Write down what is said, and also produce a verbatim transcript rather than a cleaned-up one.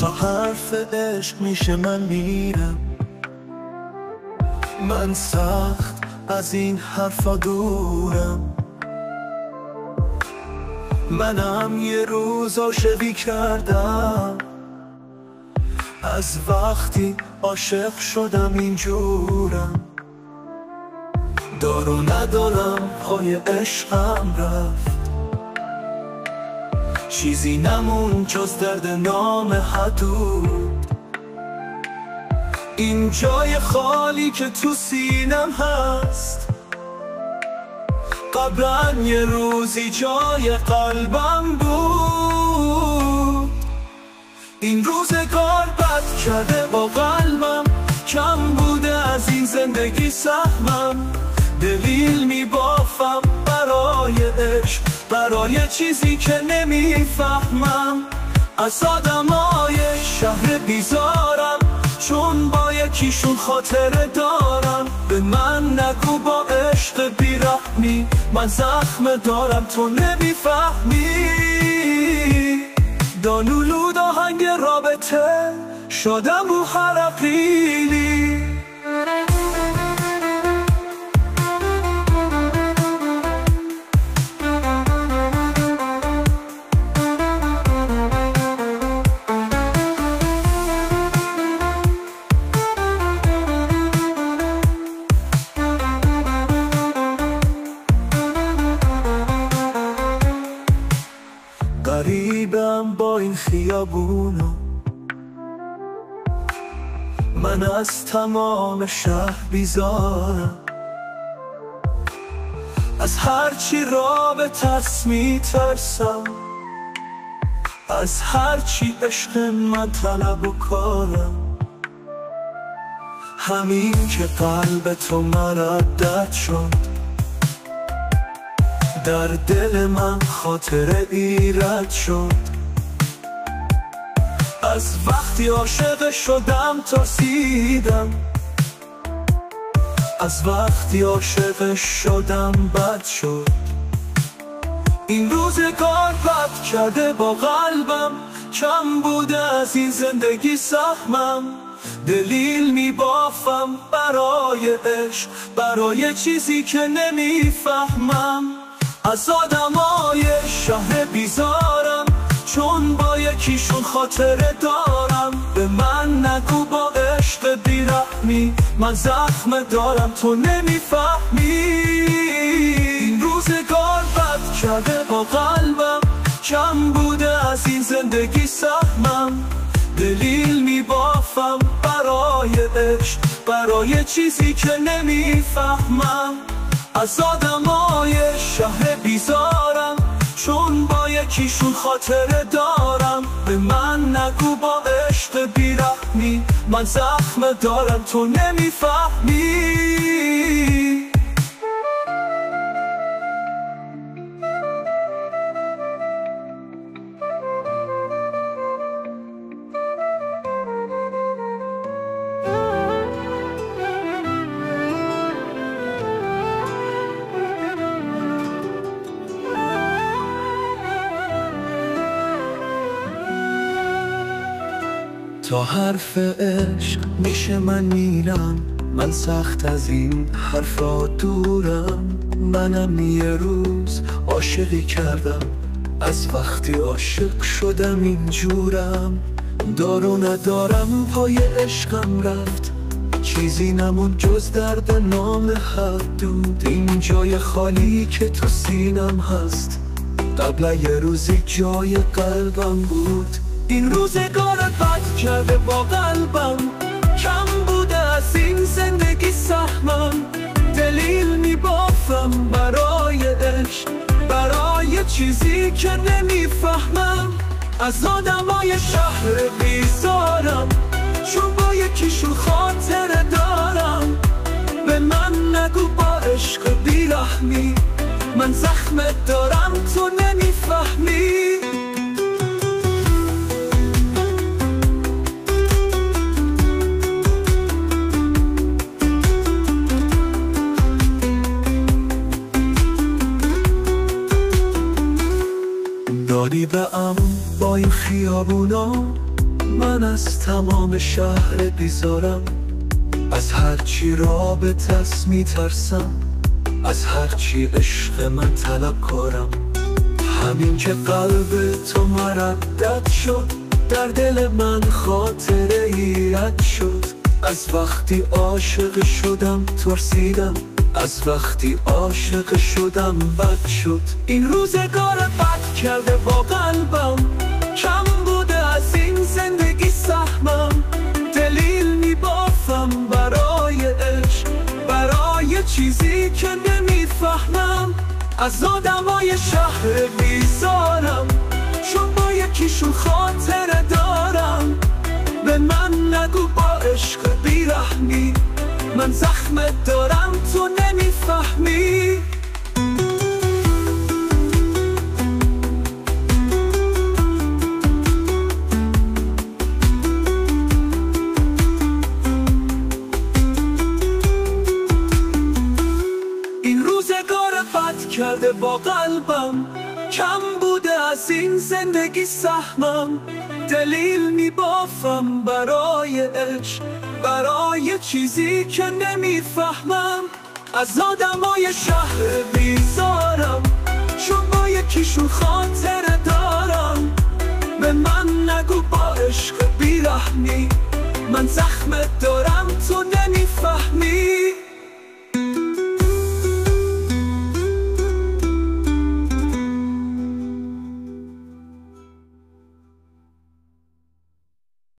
تا حرف عشق میشه من میرم. من سخت از این حرفا دورم. منم یه روز عاشقی کردم، از وقتی عاشق شدم اینجورم. دارو ندارم پای عشقم رفت، چیزی نمون جز درد نام حدود. این جای خالی که تو سینم هست، قبلا یه روزی جای قلبم بود. این روزگار بد کرده با قلبم، کم بوده از این زندگی سهمم. دلیل میبافم برای عشق، برای چیزی که نمیفهمم. از آدمای شهر بیزارم، چون با یکیشون خاطره دارم. به من نگو با عشق بیرحمی، من زخم دارم تو نمیفهمی. دانولود آهنگ رابطه شدم رو هر اپریلی. غریبم با این خیابونا، من از تمام شهر بیزارم. از هرچی رابطه‌ست میترسم، از هرچی عشق من طلب و کارم. همین که قلب تو مردد شد، در دل من خاطره ایراد شد. از وقتی عاشق شدم ترسیدم، از وقتی عاشق شدم بد شد. این روزگار بد کرده با قلبم، کم بوده از این زندگی سهمم. دلیل میبافم برای عشق، برای چیزی که نمیفهمم. از آدمای شهر بیزارم، چون با یکیشون خاطره دارم. به من نگو با عشق بیرحمی، من زخم دارم تو نمیفهمی. این روزگار بد کرده با قلبم، کم بوده از این زندگی سهمم. دلیل میبافم برای عشق، برای چیزی که نمیفهمم. از آدمای شهر بیزارم، چون با یکیشون خاطره دارم. به من نگو با عشق بیرحمی، من زخم دارم تو نمیفهمی. تا حرف عشق میشه من میرم، من سخت از این حرفا دورم. منم یه روز عاشقی کردم، از وقتی عاشق شدم اینجورم. دارو ندارم پای عشقم رفت، چیزی نمون جز درد نام حدود. این جای خالی که تو سینم هست، قبلا یه روزی جای قلبم بود. این روزگارت بد کرده با قلبم، کم بوده از این زندگی سهمم. دلیل میبافم برای عشق، برای چیزی که نمیفهمم. از آدمای شهر بیزارم، چون با یکیشون خاطره دارم. به من نگو با عشق بیرحمی، من زخم دارم تو نمیفهمی. دادی به ام با این خیابونا، من از تمام شهر بیزارم، از هرچی رابطه است میترسم، از هرچی عشق من طلب کارم. همین که قلب تو مردد شد، در دل من خاطره ای رد شد. از وقتی عاشق شدم ترسیدم، از وقتی عاشق شدم بد شد. این روزگار بد کرده با قلبم، کم بوده از این زندگی سهمم. دلیل میبافم برای عشق، برای چیزی که نمیفهمم. از آدمای شهر بیزارم، چون با یکیشون خاطره دارم. به من نگو با عشق بیرحمی، من زخمت دارم تو نمیفهمی. این روزگار بد کرده با قلبم، کم بوده از این زندگی سهمم. دلیل میبافم برای عشق، برای چیزی که نمیفهمم. از آدمای شهر بیزارم، چون با یکیشون خاطره دارم. به من نگو با عشق بیرحمی، من زخمت دارم